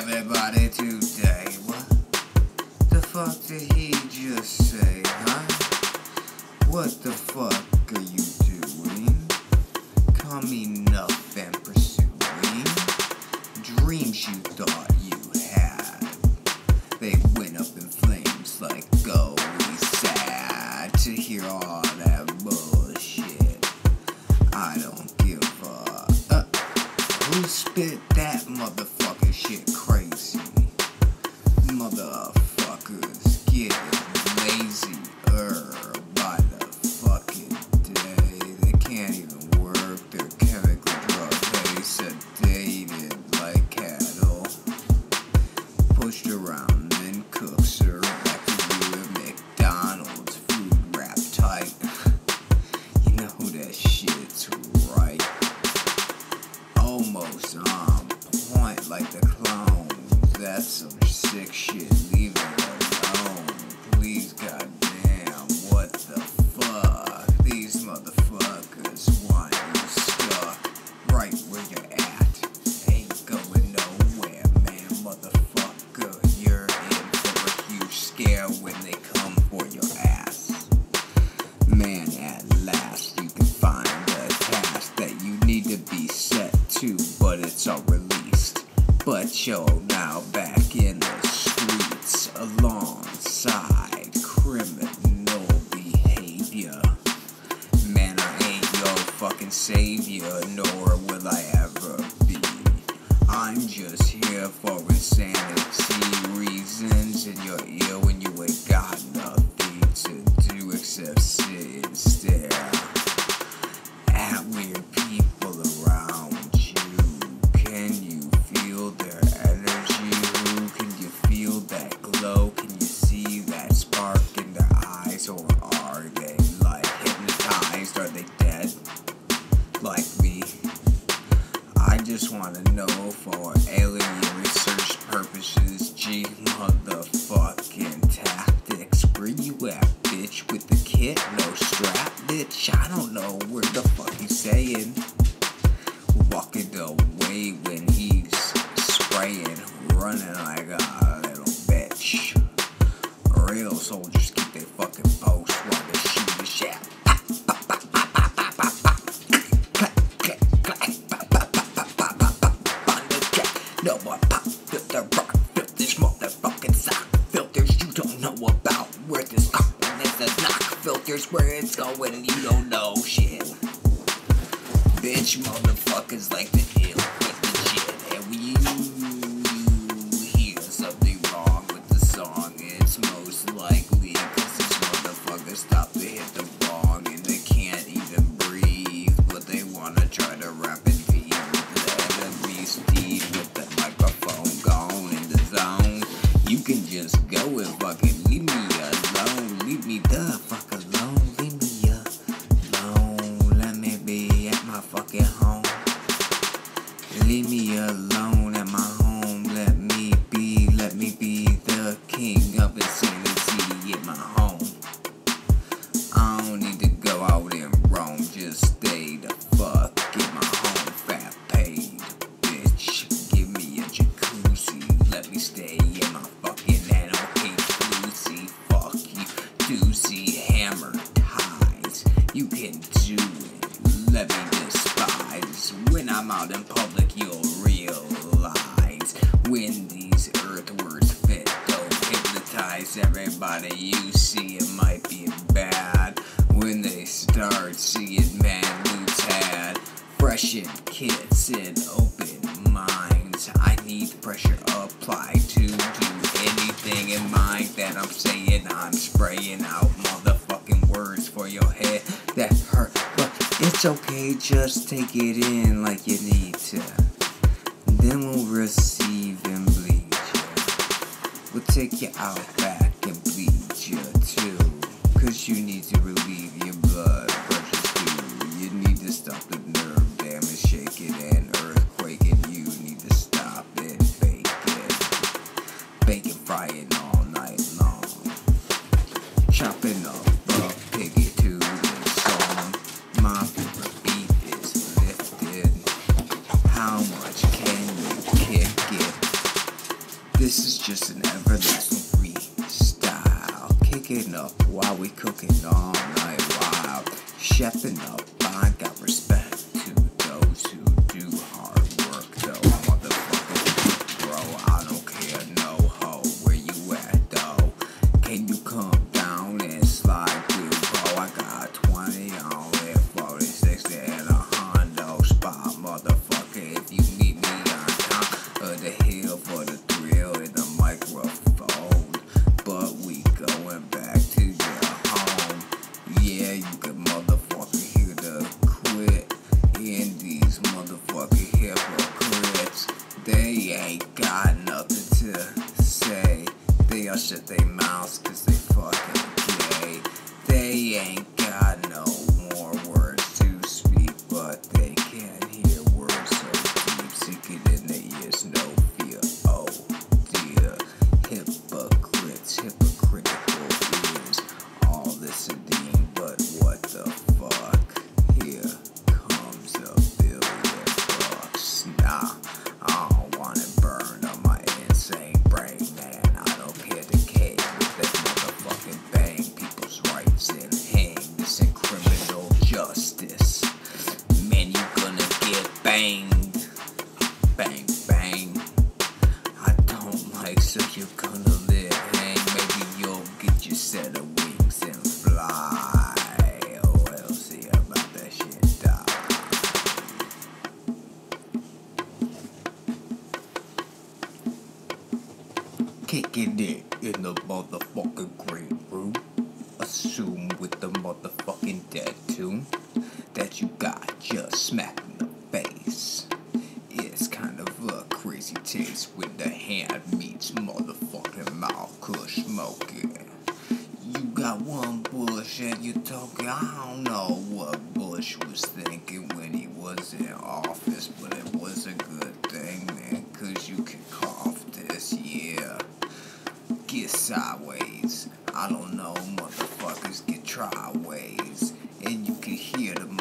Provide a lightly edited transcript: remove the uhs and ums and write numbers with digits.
everybody today. What the fuck did he just say, huh? What the fuck are you doing? Coming up and pursuing dreams you thought you had. They went up in flames like we sad to hear all that bullshit. I don't give a who spit that motherfucking shit crazy. Motherfuckers getting lazier by the fucking day. They can't even work their chemical drug. They sedated like cattle, pushed around and cooked, served back to you at McDonald's, food wrapped tight. You know that shit's right. Almost on point like the clones. That's some sick shit. Leave it alone, please. Goddamn, what the fuck? These motherfuckers want you stuck right where you're at. Ain't going nowhere, man. Motherfucker, you're in for a huge scare when they come for your ass. Man, at last you can find a task that you need to be set to, but it's all released. But you're now back in the streets alongside criminal behavior. Man, I ain't your fucking savior, nor will I ever be. I'm just here for insanity reasons in your ear when you ain't got nothing to do except sit and stare at weird people around you. Can you feel their energy? Can you feel that glow? Can you see that spark in their eyes? Or are they like hypnotized? Are they dead like me? I just wanna know for alien research purposes. G motherfucking tactics. Where you at, bitch? With the kit, no strap, bitch? I don't know where the fuck he's saying. Walking away when he's spraying, running like a little bitch. Real soldiers keep their fucking post while they shoot the shit. No more pop filter rock filters, motherfucking sock filters you don't know about. Where this confidence is knock filters, where it's going and you don't know shit. Bitch, motherfuckers like to deal with the shit. And when you hear something wrong with the song, it's most likely cause these motherfuckers stop to hit the bong and they can't even breathe, but they wanna try to rap and feed the enemy steed with the microphone gone in the zone. You can just go and fucking leave me alone. Leave me the fuck alone. Leave me alone. Let me be at my fucking home. Leave me alone at my home. Let me be the king of insanity in my home. I don't need to go out and roam. Just stay the fuck in my home. Fat paid, bitch. Give me a jacuzzi. Let me stay in my fucking animal cage. Lucy, fuck you. Doozy, hammer ties. You can do it. Let me despise. When I'm out in public, you'll realize when these earth words fit. Don't hypnotize everybody you see. It might be bad when they start seeing man who's had freshened kits and open minds. I need pressure applied to do anything in mind that I'm saying. I'm spraying out motherfucking words for your head that hurt, but it's okay, just take it in like you need to. Then we'll receive and bleed you. We'll take you out back and bleed you too. Cause you need to relieve your blood pressure too. You need to stop the nerve damage, shaking and earthquaking. You need to stop it, bake it. Bake and fry it all night long. Chopping up a piggy to the song. My favorite beat is lifted. How much can you kick it? just an everlasting freestyle. Kicking up while we cooking all night wild. Chefing up, I got respect to those who do hard work though. Motherfucker, bro, I don't care, no ho. Where you at though? Can you come down and slide through, bro? I got 20 on it, 40, 60 and a Hondo spot, motherfucker. If you meet me on top of the hill for the thrill and the microphone, but we going back to your home. Yeah, you can motherfucker hear the quit in these motherfucking hypocrites. They ain't got nothing to say. They all shut their mouths cause they fucking gay. They ain't got no more words to speak, but they can't hear words so deep. Sick it in their ears, no fear. Oh dear, hypocrites, hypocritical ears. All listening, but what the fuck? Here comes $1 billion. Nah, I don't wanna burn on my insane brain, man. I don't care to cave with that motherfucking bang. People's rights in hang. This ain't criminal justice. Man, you gonna get banged. Bang, bang. I don't like, so you're gonna live hang. Maybe you'll get your set of wings and fly. Oh, we'll see about that shit, dog. Kicking it in the motherfucking green room. Assume with the motherfucking dead tune that you got just smacked in the face. It's kind of a crazy taste when the hand meets motherfucking mouth kush smoking. You got one Bush and you talking, I don't know what Bush was thinking when he was in office, but it was a good thing, man, cause you can cough this, yeah. Get sideways, I don't know, motherfuckers, get tryways, and you can hear the